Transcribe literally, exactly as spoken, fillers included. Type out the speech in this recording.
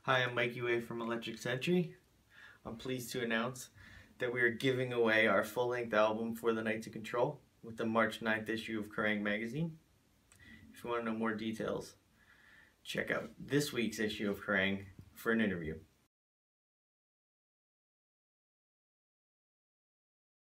Hi, I'm Mikey Way from Electric Century. I'm pleased to announce that we are giving away our full-length album For the Night to Control with the March ninth issue of Kerrang magazine. If you want to know more details, check out this week's issue of Kerrang for an interview.